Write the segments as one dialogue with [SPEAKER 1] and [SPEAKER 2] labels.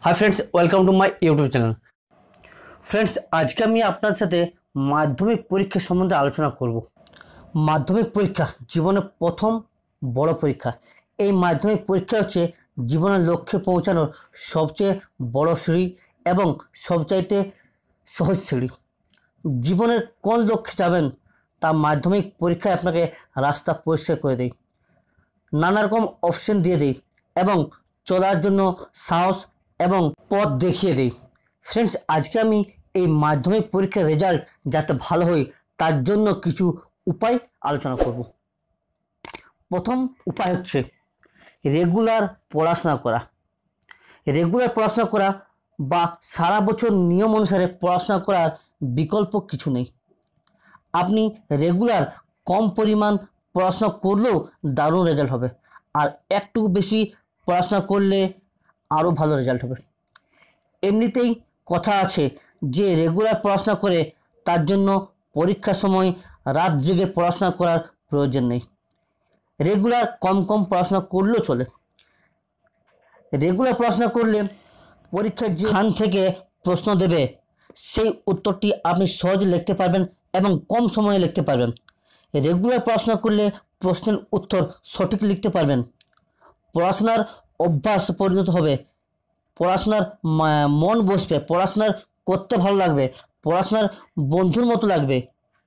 [SPEAKER 1] Hi friends, welcome to my YouTube channel. Friends, आज के আমি আপনার সাথে মাধ্যমিক পরীক্ষা সম্বন্ধে আলোচনা করব। মাধ্যমিক পরীক্ষা জীবনের প্রথম বড় পরীক্ষা। এই মাধ্যমিক পরীক্ষা হচ্ছে জীবনের লক্ষ্যে পৌঁছানোর সবচেয়ে বড় সিঁড়ি এবং সবচাইতে সহজ সিঁড়ি। জীবনের কোন লক্ষ্যে যাবেন তা মাধ্যমিক পরীক্ষায় আপনাকে রাস্তা পরিষ্কার করে দেয়, নানা রকম অপশন দিয়ে দেয় এবং চলার জন্য সাহস এবং পথ দেখিয়ে দেয়। ফ্রেন্ডস, আজকে আমি এই মাধ্যমিক পরীক্ষার রেজাল্ট যাতে ভালো হয় তার জন্য কিছু উপায় আলোচনা করব। প্রথম উপায় হচ্ছে রেগুলার পড়াশোনা করা। রেগুলার পড়াশোনা করা বা সারা বছর নিয়ম অনুসারে পড়াশোনা করার বিকল্প কিছু নেই। আপনি রেগুলার কম পরিমাণ পড়াশোনা করলেও দারুণ রেজাল্ট হবে, আর একটু বেশি পড়াশোনা করলে আরও ভালো রেজাল্ট হবে। এমনিতেই কথা আছে যে রেগুলার পড়াশোনা করে তার জন্য পরীক্ষার সময় রাত জেগে পড়াশোনা করার প্রয়োজন নেই। রেগুলার কম কম পড়াশোনা করলেও চলে। রেগুলার পড়াশোনা করলে পরীক্ষার যেখান থেকে প্রশ্ন দেবে সেই উত্তরটি আপনি সহজে লিখতে পারবেন এবং কম সময়ে লিখতে পারবেন। রেগুলার পড়াশোনা করলে প্রশ্নের উত্তর সঠিক লিখতে পারবেন। পড়াশোনার অভ্যাস পরিণত হবে, পড়াশোনার মন বসবে, পড়াশোনার করতে ভালো লাগবে, পড়াশোনার বন্ধুর মতো লাগবে,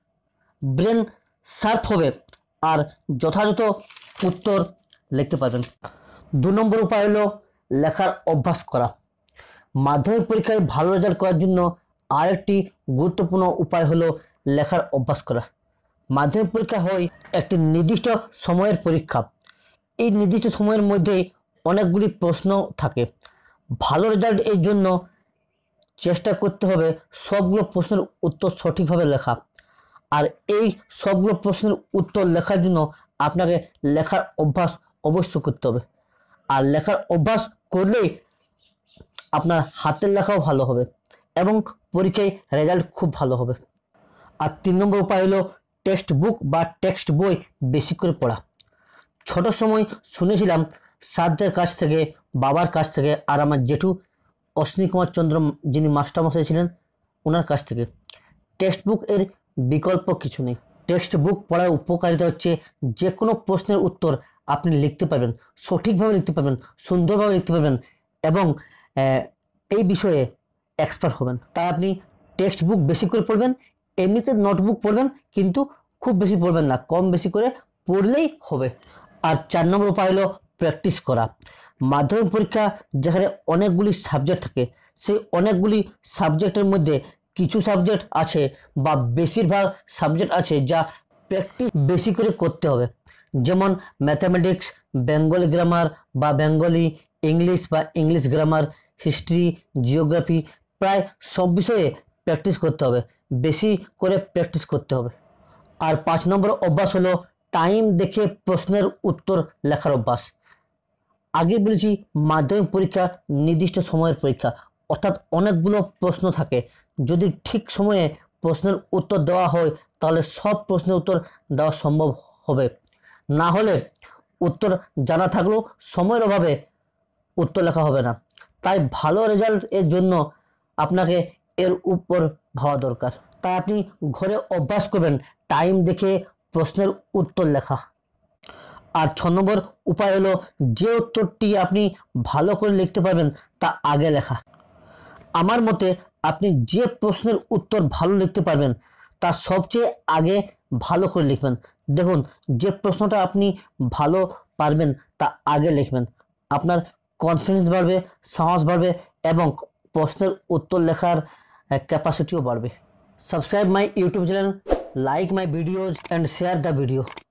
[SPEAKER 1] ব্রেন শার্প হবে আর যথাযথ উত্তর লিখতে পারবেন। 2 নম্বর উপায় হলো লেখার অভ্যাস করা। মাধ্যমিক পরীক্ষায় ভালো রেজাল্ট করার জন্য আরেকটি গুরুত্বপূর্ণ উপায় হলো লেখার অভ্যাস করা। মাধ্যমিক পরীক্ষা হয় একটি নির্দিষ্ট সময়ের পরীক্ষা। এই নির্দিষ্ট সময়ের মধ্যে অনেকগুলি প্রশ্ন থাকে। ভালো রেজাল্ট এর জন্য চেষ্টা করতে হবে সবগুলো প্রশ্নের উত্তর সঠিকভাবে লেখা, আর এই সবগুলো প্রশ্নের উত্তর লেখার জন্য আপনাকে লেখার অভ্যাস অবশ্যই করতে হবে। আর লেখার অভ্যাস করলেই আপনার হাতের লেখাও ভালো হবে এবং পরীক্ষায় রেজাল্ট খুব ভালো হবে। আর 3 নম্বর উপায় হলো টেক্সট বুক বা টেক্সট বই বেশি করে পড়া। ছোটোর সময় শুনেছিলাম স্যারদের কাছ থেকে, বাবার কাছ থেকে, আর আমার জেঠু অশ্বিনী কুমার চন্দ্র যিনি মাস্টারমশাই ছিলেন ওনার কাছ থেকে, টেক্সট বুক এর বিকল্প কিছু নেই। টেক্সট বুক পড়ার উপকারিতা হচ্ছে যে কোনো প্রশ্নের উত্তর আপনি লিখতে পারবেন, সঠিকভাবে লিখতে পারবেন, সুন্দরভাবে লিখতে পারবেন এবং এই বিষয়ে এক্সপার্ট হবেন। তাই আপনি টেক্সট বুক বেশি করে পড়বেন। এমনিতে নোটবুক পড়বেন কিন্তু খুব বেশি পড়বেন না, কম বেশি করে পড়লেই হবে। আর 4 নম্বর উপায় হলো প্র্যাকটিস করা। মাধ্যমিক পরীক্ষা যেখানে অনেকগুলি সাবজেক্ট থাকে, সেই অনেকগুলি সাবজেক্টের মধ্যে কিছু সাবজেক্ট আছে বা বেশিরভাগ সাবজেক্ট আছে যা প্র্যাকটিস বেশি করে করতে হবে। যেমন ম্যাথামেটিক্স, বেঙ্গলি গ্রামার বা বেঙ্গলি, ইংলিশ বা ইংলিশ গ্রামার, হিস্ট্রি, জিওগ্রাফি, প্রায় সব বিষয়ে প্র্যাকটিস করতে হবে, বেশি করে প্র্যাকটিস করতে হবে। আর 5 নম্বর অভ্যাস হলো টাইম দেখে প্রশ্নের উত্তর লেখার অভ্যাস। আগে বলেছি মাধ্যমিক পরীক্ষা নির্দিষ্ট সময়ের পরীক্ষা, অর্থাৎ অনেকগুলো প্রশ্ন থাকে। যদি ঠিক সময়ে প্রশ্নের উত্তর দেওয়া হয় তাহলে সব প্রশ্নের উত্তর দেওয়া সম্ভব হবে। না হলে উত্তর জানা থাকলেও সময়ের অভাবে উত্তর লেখা হবে না। তাই ভালো রেজাল্ট এর জন্য আপনাকে এর উপর ভাবা দরকার। তাই আপনি ঘরে অভ্যাস করবেন টাইম দেখে প্রশ্নের উত্তর লেখা। আর 6 নম্বর উপায় হলো যে উত্তরটি আপনি ভালো করে লিখতে পারবেন তা আগে লেখা। আমার মতে আপনি যে প্রশ্নের উত্তর ভালো লিখতে পারবেন তা সবচেয়ে আগে ভালো করে লিখবেন। দেখুন, যে প্রশ্নটা আপনি ভালো পারবেন তা আগে লিখবেন, আপনার কনফিডেন্স বাড়বে, সাহস বাড়বে এবং প্রশ্নের উত্তর লেখার ক্যাপাসিটিও বাড়বে। Subscribe my YouTube channel, like my videos and share the video.